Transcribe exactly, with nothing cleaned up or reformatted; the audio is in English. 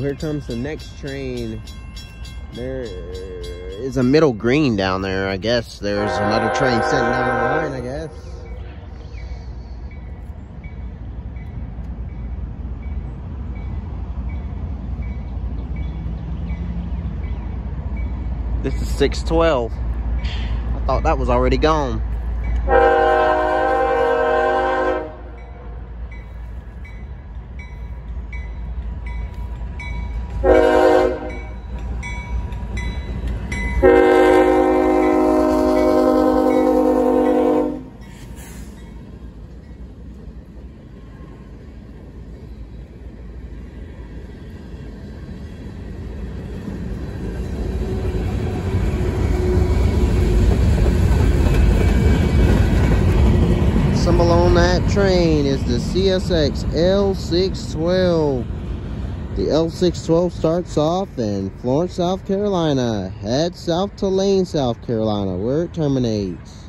here comes the next train. There is a middle green down there, I guess. There's another train sitting down the line, I guess. This is six twelve. I thought that was already gone. Symbol on that train is the C S X L six twelve. The L six twelve starts off in Florence, South Carolina, heads south to Lane, South Carolina, where it terminates.